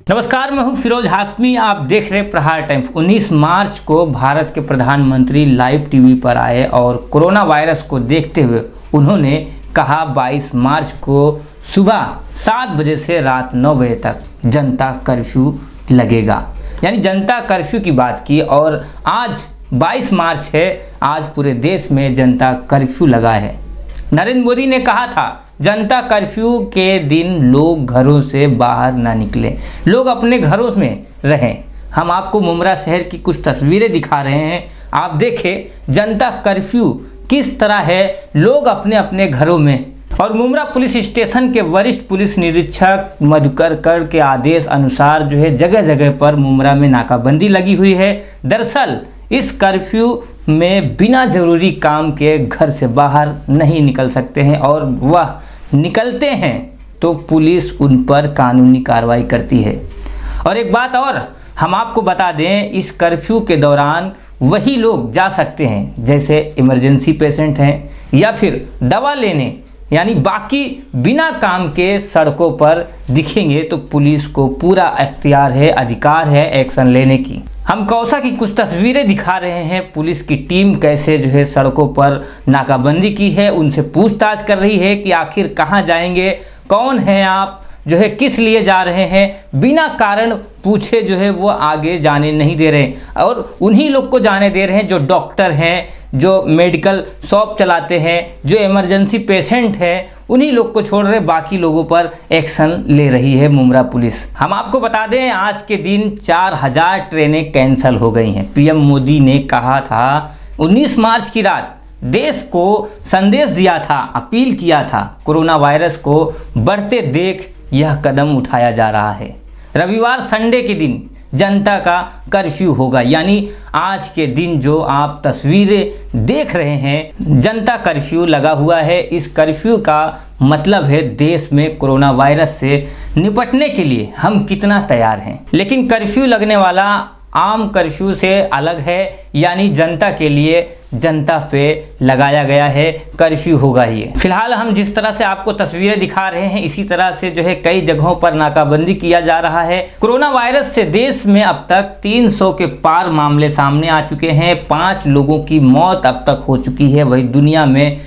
नमस्कार, मैं हूं फिरोज हाशमी। आप देख रहे प्रहार टाइम्स। 19 मार्च को भारत के प्रधानमंत्री लाइव टीवी पर आए और कोरोना वायरस को देखते हुए उन्होंने कहा 22 मार्च को सुबह 7 बजे से रात 9 बजे तक जनता कर्फ्यू लगेगा, यानी जनता कर्फ्यू की बात की। और आज 22 मार्च है, आज पूरे देश में जनता कर्फ्यू लगा है। नरेंद्र मोदी ने कहा था जनता कर्फ्यू के दिन लोग घरों से बाहर ना निकलें, लोग अपने घरों में रहें। हम आपको मुमरा शहर की कुछ तस्वीरें दिखा रहे हैं, आप देखें जनता कर्फ्यू किस तरह है, लोग अपने अपने घरों में। और मुमरा पुलिस स्टेशन के वरिष्ठ पुलिस निरीक्षक मधुकर कर के आदेश अनुसार जो है जगह जगह पर मुमरा में नाकाबंदी लगी हुई है। दरअसल इस कर्फ्यू में बिना ज़रूरी काम के घर से बाहर नहीं निकल सकते हैं, और वह निकलते हैं तो पुलिस उन पर कानूनी कार्रवाई करती है। और एक बात और हम आपको बता दें, इस कर्फ्यू के दौरान वही लोग जा सकते हैं जैसे इमरजेंसी पेशेंट हैं या फिर दवा लेने, यानी बाकी बिना काम के सड़कों पर दिखेंगे तो पुलिस को पूरा इख्तियार है, अधिकार है एक्शन लेने की। हम कौसा की कुछ तस्वीरें दिखा रहे हैं, पुलिस की टीम कैसे जो है सड़कों पर नाकाबंदी की है, उनसे पूछताछ कर रही है कि आखिर कहां जाएंगे, कौन हैं आप, जो है किस लिए जा रहे हैं। बिना कारण पूछे जो है वो आगे जाने नहीं दे रहे, और उन्हीं लोग को जाने दे रहे हैं जो डॉक्टर हैं, जो मेडिकल शॉप चलाते हैं, जो इमरजेंसी पेशेंट हैं, उन्हीं लोग को छोड़ रहे, बाकी लोगों पर एक्शन ले रही है मुमरा पुलिस। हम आपको बता दें आज के दिन 4000 ट्रेनें कैंसिल हो गई हैं। पीएम मोदी ने कहा था 19 मार्च की रात देश को संदेश दिया था, अपील किया था, कोरोना वायरस को बढ़ते देख यह कदम उठाया जा रहा है। रविवार संडे के दिन जनता का कर्फ्यू होगा, यानी आज के दिन जो आप तस्वीरें देख रहे हैं जनता कर्फ्यू लगा हुआ है। इस कर्फ्यू का मतलब है देश में कोरोना वायरस से निपटने के लिए हम कितना तैयार हैं। लेकिन कर्फ्यू लगने वाला आम कर्फ्यू से अलग है, यानी जनता के लिए जनता पे लगाया गया है कर्फ्यू होगा ये। फिलहाल हम जिस तरह से आपको तस्वीरें दिखा रहे हैं इसी तरह से जो है कई जगहों पर नाकाबंदी किया जा रहा है। कोरोना वायरस से देश में अब तक 300 के पार मामले सामने आ चुके हैं, 5 लोगों की मौत अब तक हो चुकी है। वही दुनिया में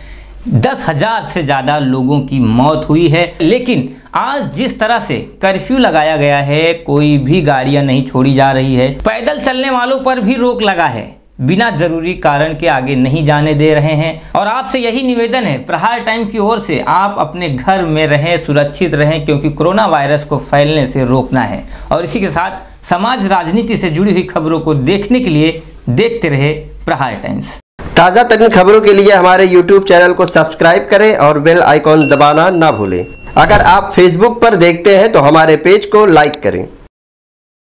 10,000 से ज़्यादा लोगों की मौत हुई है। लेकिन आज जिस तरह से कर्फ्यू लगाया गया है, कोई भी गाड़ियां नहीं छोड़ी जा रही है, पैदल चलने वालों पर भी रोक लगा है, बिना जरूरी कारण के आगे नहीं जाने दे रहे हैं। और आपसे यही निवेदन है प्रहार टाइम की ओर से, आप अपने घर में रहें, सुरक्षित रहें, क्योंकि कोरोना वायरस को फैलने से रोकना है। और इसी के साथ समाज राजनीति से जुड़ी हुई खबरों को देखने के लिए देखते रहे प्रहार टाइम्स। ताज़ा तरीन खबरों के लिए हमारे YouTube चैनल को सब्सक्राइब करें और बेल आइकॉन दबाना ना भूलें। अगर आप Facebook पर देखते हैं तो हमारे पेज को लाइक करें।